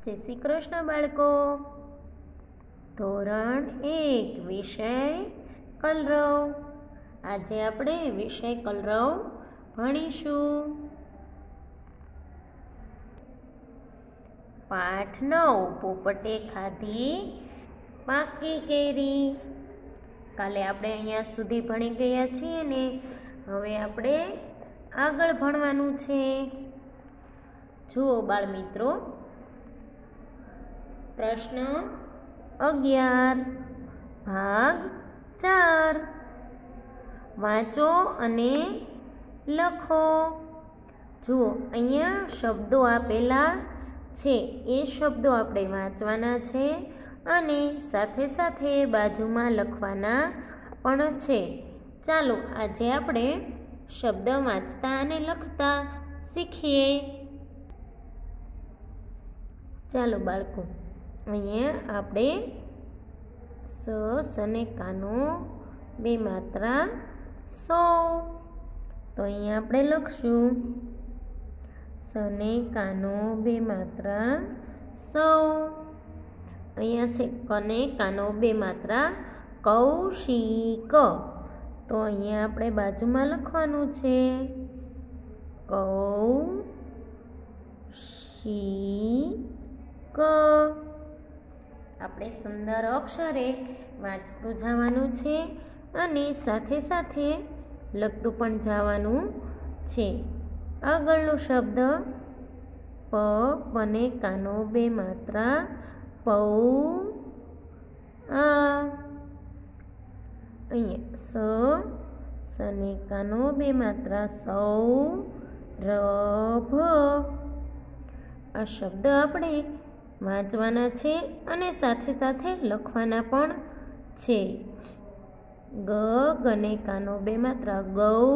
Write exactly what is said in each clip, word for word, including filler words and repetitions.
જય શ્રી કૃષ્ણ બાળકો. ધોરણ એક વિષય કલરવ. આજે આપણે વિષય કલરવ ભણીશું. પાઠ નવ. પોપટે ખાધી પાકી કેરી. કાલે આપણે અહીંયા સુધી ભણી ગયા છીએ ને હવે આપણે આગળ ભણવાનું છે. જુઓ બાળ મિત્રો, પ્રશ્ન અગિયાર ભાગ ચાર. વાંચો અને લખો. જુઓ અહીંયા શબ્દો આપેલા છે, એ શબ્દો આપણે વાંચવાના છે અને સાથે સાથે બાજુમાં લખવાના પણ છે. ચાલો આજે આપણે શબ્દ વાંચતા અને લખતા શીખીએ. ચાલો બાળકો, અહીંયા આપણે સ અને કાનો બે માત્રા સૌ. તો અહીંયા આપણે લખશું સને કાનો બે માત્રા સૌ. અહીંયા છે કને કાનો બે માત્રા કૌશિક. તો અહીંયા આપણે બાજુમાં લખવાનું છે કૌશિક. આપણે સુંદર અક્ષરે વાંચતું જવાનું છે અને સાથે સાથે લખતું પણ જવાનું છે. આગળનો શબ્દ પ અને કાનો બે માત્રા પૌ. આ અહીંયા સ સને કાનો બે માત્રા સૌ રભ. આ શબ્દ આપણે વાંચવાના છે અને સાથે સાથે લખવાના પણ છે. ગ ગને કાનો બે માત્રા ગૌ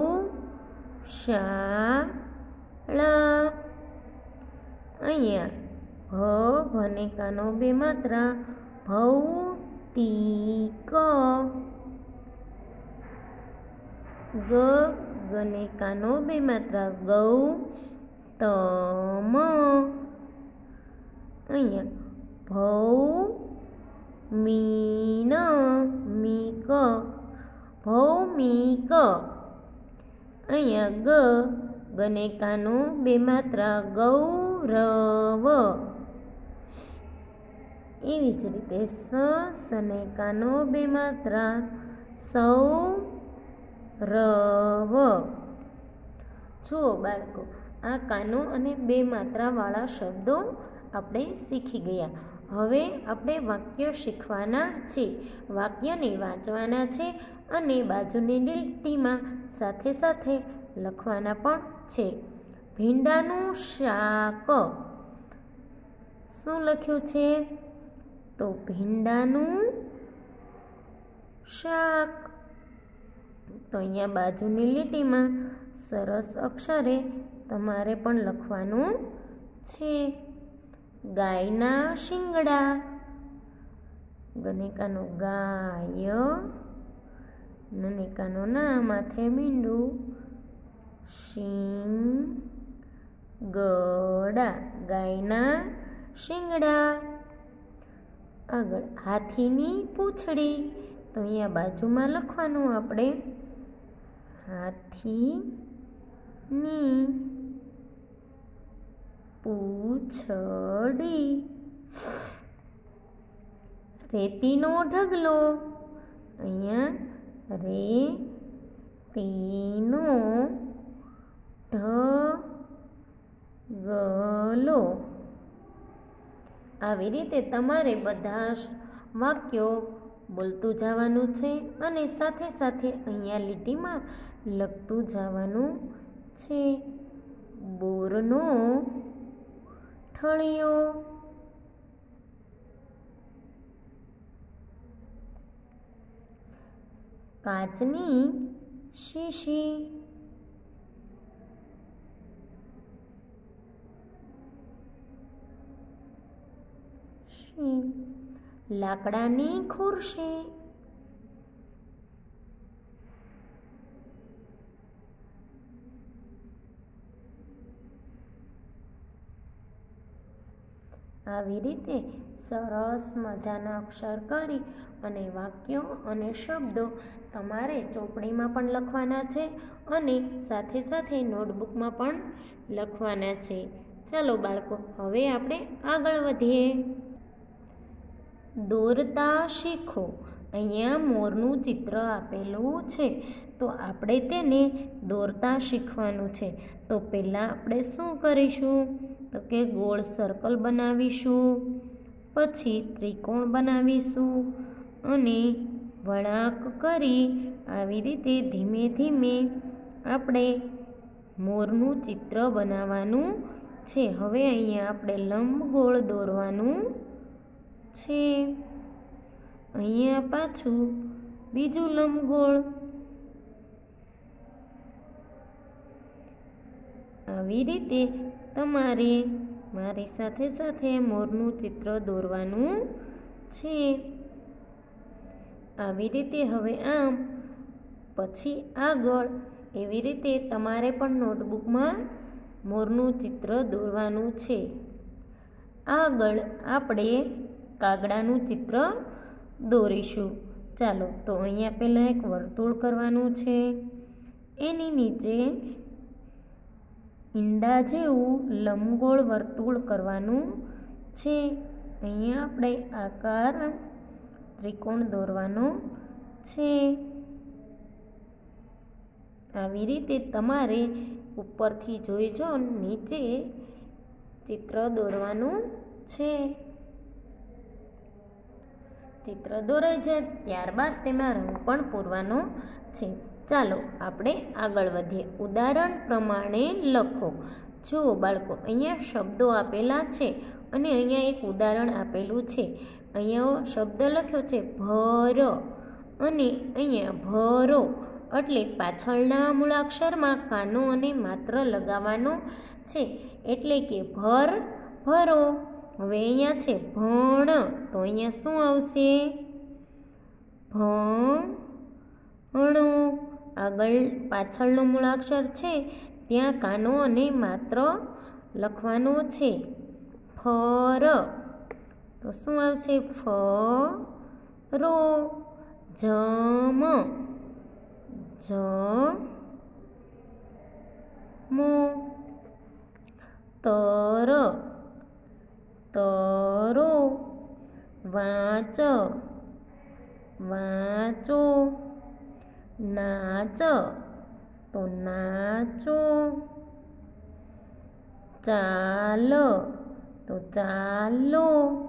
શાળા. અહીંયા ભ ભને કાનો બે માત્રા ભૌતિક. ગ ગને કાનો બે માત્રા ગૌ તમ. અહીંયા ભૌ મીન મીક ભૌમિક. અહીંયા ગ ગને કાનો બે માત્રા ગૌરવ. એવી જ રીતે સ સને કાનો બે માત્રા સૌ રવ. જુઓ બાળકો, આ કાનો અને બે માત્રાવાળા શબ્દો આપણે શીખી ગયા. હવે આપણે વાક્ય શીખવાના છે. વાક્યને વાંચવાના છે અને બાજુની લીટીમાં સાથે સાથે લખવાના પણ છે. ભીંડાનું શાક. શું લખ્યું છે? તો ભીંડાનું શાક. તો અહીંયા બાજુની લીટીમાં સરસ અક્ષરે તમારે પણ લખવાનું છે. ગાયના શિંગડા. ગનેકાનો ગાય, નનેકાનો ના માથે મીંડું, શિંગડા ગાયના શિંગડા. આગળ હાથીની પૂંછડી. તો અહીંયા બાજુમાં લખવાનું આપણે હાથીની પૂંછડી. રેતીનો ઢગલો. અહીંયા રેતીનો ઢગલો. આવી રીતે તમારે બધા વાક્યો બોલતું જવાનું છે અને સાથે સાથે અહીંયા લીટીમાં લખતું જવાનું છે. બોરનો ઠળિયો. કાચની શીશી. લાકડાની ખુરશી. આવી રીતે સરસ મજાના અક્ષર કરી અને વાક્યો અને શબ્દો તમારે ચોપડીમાં પણ લખવાના છે અને સાથે સાથે નોટબુકમાં પણ લખવાના છે. ચાલો બાળકો, હવે આપણે આગળ વધીએ. દોરતા શીખો. અહીંયા મોરનું ચિત્ર આપેલું છે, તો આપણે તેને દોરતા શીખવાનું છે. તો પહેલાં આપણે શું કરીશું? તો કે ગોળ સર્કલ બનાવીશું, પછી ત્રિકોણ બનાવીશું અને વળાંક કરી આવી રીતે ધીમે ધીમે આપણે મોરનું ચિત્ર બનાવવાનું છે. હવે અહીંયા આપણે લંબગોળ દોરવાનું છે. અહીંયા પાછું બીજું લંબગોળ. આવી રીતે તમારે મારી સાથે સાથે મોરનું ચિત્ર દોરવાનું છે. આવી રીતે હવે આમ, પછી આગળ એવી રીતે તમારે પણ નોટબુકમાં મોરનું ચિત્ર દોરવાનું છે. આગળ આપણે કાગડાનું ચિત્ર દોરીશું. ચાલો, તો અહીંયા પહેલાં એક વર્તુળ કરવાનું છે. એની નીચે ઈંડા જેવું લંબગોળ વર્તુળ કરવાનું છે. અહીંયા આપણે આકાર ત્રિકોણ દોરવાનો છે. આવી રીતે તમારે ઉપરથી જોઈજો નીચે ચિત્ર દોરવાનું છે. ચિત્ર દોરાઈ જાય ત્યારબાદ તેમાં રંગ પણ પૂરવાનો છે. ચાલો આપણે આગળ વધીએ. ઉદાહરણ પ્રમાણે લખો. જુઓ બાળકો, અહીંયા શબ્દો આપેલા છે અને અહીંયા એક ઉદાહરણ આપેલું છે. અહીંયા શબ્દ લખ્યો છે ભર અને અહીંયા ભરો, એટલે પાછળના મૂળાક્ષરમાં કાનો અને માત્ર લગાવવાનો છે, એટલે કે ભર ભરો. હવે અહીંયા છે ભણ, તો અહીંયા શું આવશે? ભણો. આગળ પાછળનો મૂળાક્ષર છે ત્યાં કાનો અને માત્ર લખવાનો છે. ફર, તો શું આવશે? ફરો. જમ, જમો. તર, તરો. વાંચ, વાંચો. નાચ, તો નાચો. ચાલ, તો ચાલો.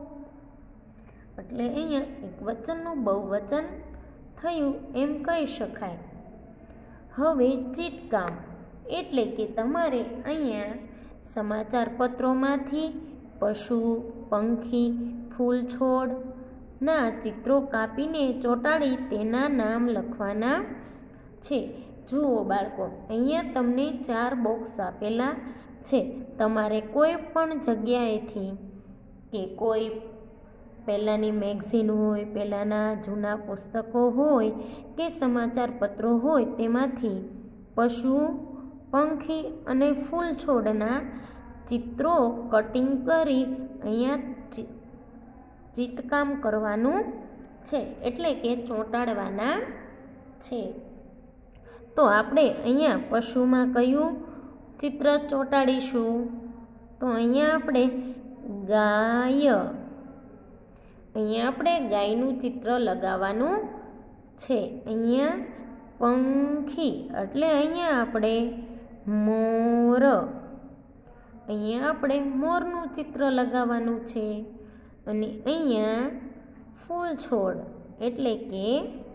એટલે અહીંયા એક વચનનું બહુવચન થયું એમ કહી શકાય. હવે ચીટકામ, એટલે કે તમારે અહીંયા સમાચાર પત્રોમાંથી પશુ, પંખી, ફૂલ, છોડના ચિત્રો કાપીને ચોંટાડી તેના નામ લખવાના છે. જુઓ બાળકો, અહીંયા તમને ચાર બોક્સ આપેલા છે. તમારે કોઈ પણ જગ્યાએથી કે કોઈ પહેલાંની મેગઝીન હોય, પહેલાંના જૂના પુસ્તકો હોય કે સમાચાર પત્રો હોય તેમાંથી પશુ, પંખી અને ફૂલ છોડના ચિત્રો કટિંગ કરી અહીંયા ચીટકામ કરવાનું છે, એટલે કે ચોંટાડવાના છે. તો આપણે અહીંયા પશુમાં કયું ચિત્ર ચોંટાડીશું? તો અહીંયા આપણે ગાય, અહીંયા આપણે ગાયનું ચિત્ર લગાવવાનું છે. અહીંયા પંખી, એટલે અહીંયા આપણે મોર, અહીંયા આપણે મોરનું ચિત્ર લગાવવાનું છે. અને અહીંયા ફૂલ છોડ, એટલે કે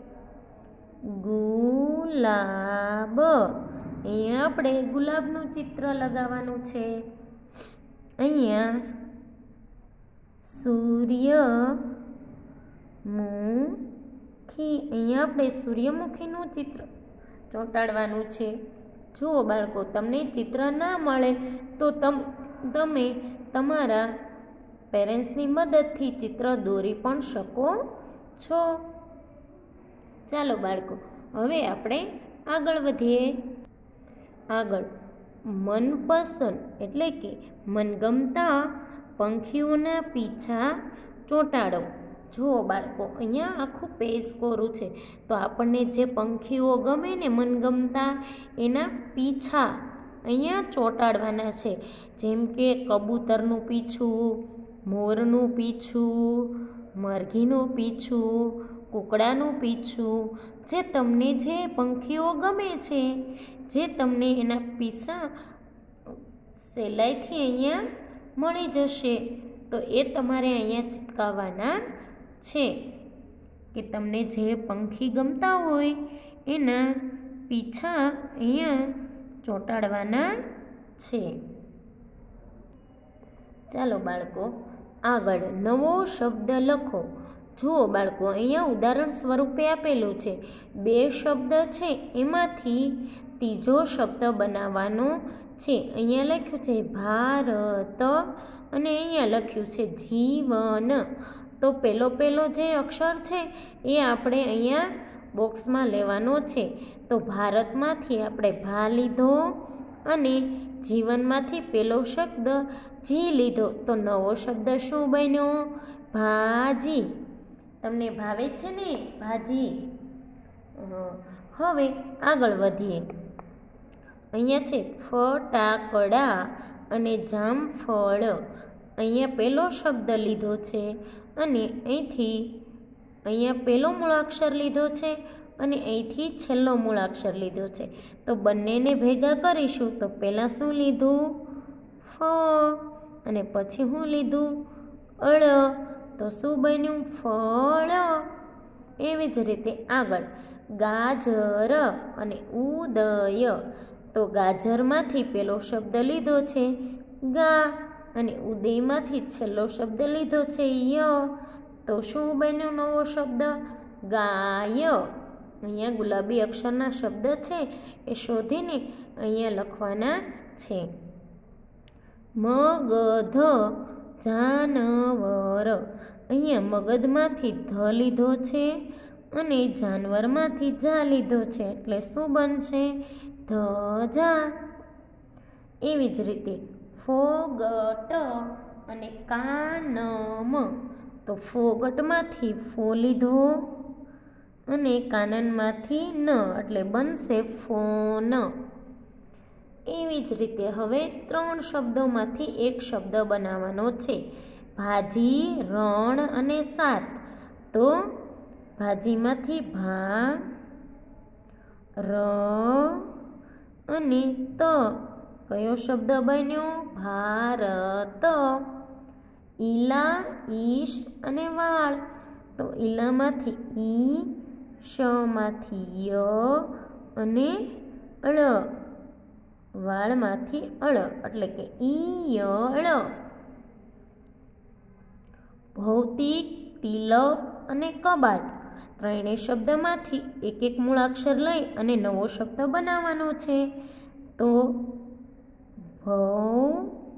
ગુલાબ, અહીંયા આપણે ગુલાબનું ચિત્ર લગાવવાનું છે. અહીંયા સૂર્યમુખી, અહીંયા આપણે સૂર્યમુખીનું ચિત્ર ચોંટાડવાનું છે. જુઓ બાળકો, તમને ચિત્ર ના મળે તો તમ તમે તમારા પેરેન્ટ્સની મદદથી ચિત્ર દોરી પણ શકો છો. ચાલો બાળકો, હવે આપણે આગળ વધીએ. આગળ મનપસંદ, એટલે કે મનગમતા પંખીઓના પીછા ચોંટાડો. જુઓ બાળકો, અહીંયા આખું પેજ કોરું છે, તો આપણને જે પંખીઓ ગમે ને મનગમતા એના પીછા અહીંયા ચોંટાડવાના છે. જેમ કે કબૂતરનું પીછું, મોરનું પીછું, મરઘીનું પીછું, કૂકડાનું પીછું, જે તમને જે પંખીઓ ગમે છે, જે તમને એના પીછા સહેલાઈથી અહીંયા મળી જશે, તો એ તમારે અહીંયા ચિપકાવવાના છે. કે તમને જે પંખી ગમતા હોય એના પીછા અહીંયા ચોંટાડવાના છે. ચાલો બાળકો, આગળ નવો શબ્દ લખો. જુઓ બાળકો, અહીંયા ઉદાહરણ સ્વરૂપે આપેલું છે. બે શબ્દ છે, એમાંથી ત્રીજો શબ્દ બનાવવાનો છે. અહીંયા લખ્યું છે ભારત અને અહીંયા લખ્યું છે જીવન. તો પેલો પેલો જે અક્ષર છે એ આપણે અહીંયા બોક્સમાં લેવાનો છે. તો ભારતમાંથી આપણે ભા લીધો અને જીવનમાંથી પેલો શબ્દ જી લીધો. તો નવો શબ્દ શું બન્યો? ભાજી. તમને ભાવે છે ને ભાજી? હવે આગળ વધીએ. અહીંયા છે ફટાકડા અને જામફળ. અહીંયા પહેલો શબ્દ લીધો છે અને અહીંથી અહીંયા પહેલો મૂળાક્ષર લીધો છે અને અહીંથી છેલ્લો મૂળાક્ષર લીધો છે. તો બંનેને ભેગા કરીશું. તો પહેલાં શું લીધું? ફ. અને પછી શું લીધું? અળ. તો શું બન્યું? ફળ. એવી જ રીતે આગળ ગાજર અને ઉદય. તો ગાજરમાંથી પેલો શબ્દ લીધો છે ગા અને ઉદયમાંથી છેલ્લો શબ્દ લીધો છે ય. તો શું બન્યો નવો શબ્દ? ગાય. અહીંયા ગુલાબી અક્ષરના શબ્દ છે એ શોધીને અહીંયા લખવાના છે. મગધ જાનવર. અહીંયા મગધમાંથી ધ લીધો છે અને જાનવરમાંથી જા લીધો છે, એટલે શું બનશે? ધજા. એવી જ રીતે ફોગટ અને કાનમ. તો ફોગટમાંથી ફો લીધો અને કાનનમાંથી ન, એટલે બનશે ફોન. એવી જ રીતે હવે ત્રણ શબ્દોમાંથી એક શબ્દ બનાવવાનો છે. ભાજી, રણ અને સાત. તો ભાજીમાંથી ભા, ર અને ત. કયો શબ્દ બન્યો? ભારત. ઈલા, ઈશ અને વાળ. તો ઈલામાંથી ઈ, શમાંથી ય અને અળ. વાળમાંથી અળ, એટલે કે ઈયળ. ભૌતિક, તિલક અને કબાટ. ત્રણેય શબ્દમાંથી એક એક મૂળાક્ષર લઈ અને નવો શબ્દ બનાવવાનો છે. તો ભૌ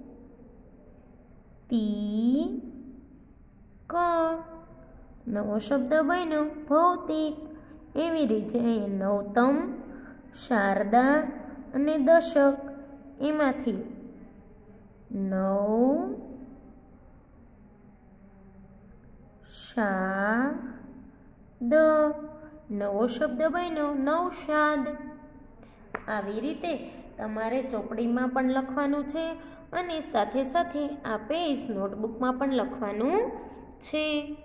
તી ક. નવો શબ્દ બન્યો ભૌતિક. એવી રીતે અહીંયા નવતમ, શારદા અને દશક. એમાંથી નવ શા દ. નવો શબ્દ બન્યો નવશાદ. આવી રીતે તમારે ચોપડીમાં પણ લખવાનું છે અને સાથે સાથે આ પેજ નોટબુકમાં પણ લખવાનું છે.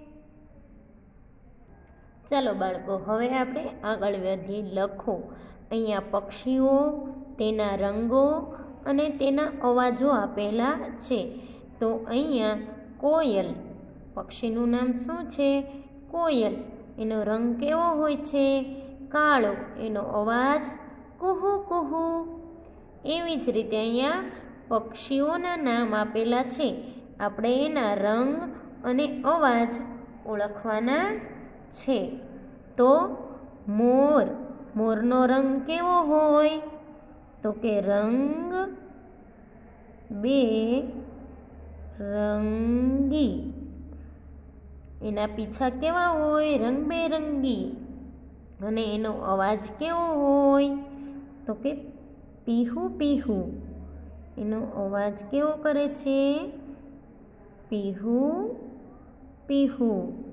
ચાલો બાળકો, હવે આપણે આગળ વધીએ. લખો. અહીંયા પક્ષીઓ, તેના રંગો અને તેના અવાજો આપેલા છે. તો અહીંયા કોયલ. પક્ષીનું નામ શું છે? કોયલ. એનો રંગ કેવો હોય છે? કાળો. એનો અવાજ કુહુ કુહુ. એવી જ રીતે અહીંયા પક્ષીઓના નામ આપેલા છે. આપણે એના રંગ અને અવાજ ઓળખવાના છે. તો મોર. મોરનો રંગ કેવો હોય? તો કે રંગ બે રંગી. એના પીછા કેવા હોય? રંગબેરંગી. અને એનો અવાજ કેવો હોય? તો કે પીહુ પીહુ. એનો અવાજ કેવો કરે છે? પીહુ પીહુ.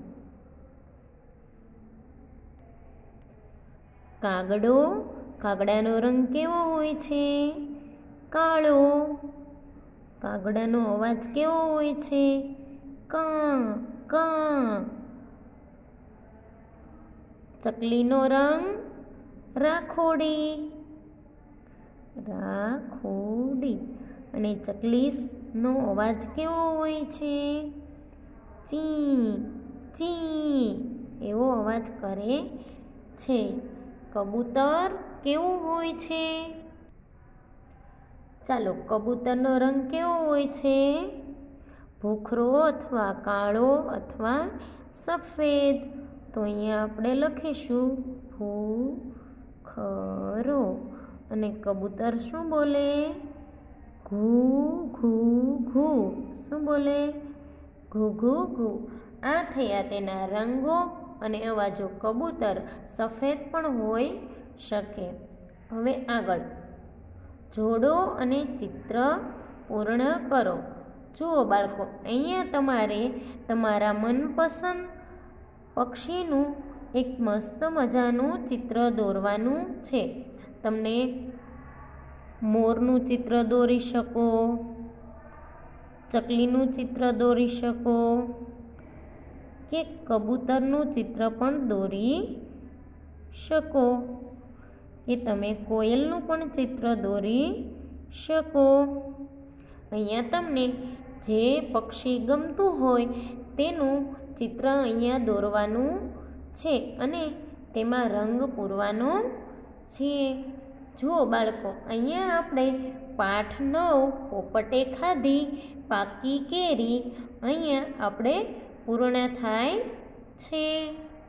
કાગડો, કાગડાનો રંગ કેવો હોય છે? કાળો. કાગડાનો અવાજ કેવો હોય છે? કા કા. ચકલીનો રંગ રાખોડી રાખોડી. અને ચકલીનો અવાજ કેવો હોય છે? ચી ચી એવો અવાજ કરે છે. કબૂતર કેવું હોય છે? ચાલો, કબૂતરનો રંગ કેવો હોય છે? ભૂખરો અથવા કાળો અથવા સફેદ. તો અહીંયા આપણે લખીશું ભૂખરો. અને કબૂતર શું બોલે? ઘૂ ઘૂ ઘૂ. શું બોલે? ઘૂ ઘૂ ઘૂ. આ થયા તેના રંગો અને અવાજો. કબૂતર સફેદ પણ હોઈ શકે. હવે આગળ જોડો અને ચિત્ર પૂર્ણ કરો. જુઓ બાળકો, અહીંયા તમારે તમારા મનપસંદ પક્ષીનું એક મસ્ત મજાનું ચિત્ર દોરવાનું છે. તમને મોરનું ચિત્ર દોરી શકો, ચકલીનું ચિત્ર દોરી શકો કે કબૂતરનું ચિત્ર પણ દોરી શકો કે તમે કોયલનું પણ ચિત્ર દોરી શકો. અહીંયા તમને જે પક્ષી ગમતું હોય તેનું ચિત્ર અહીંયા દોરવાનું છે અને તેમાં રંગ પૂરવાનો છે. જુઓ બાળકો, અહીંયા આપણે પાઠ નવ પોપટે ખાધી પાકી કેરી અહીંયા આપણે પૂર્ણ થાય છે.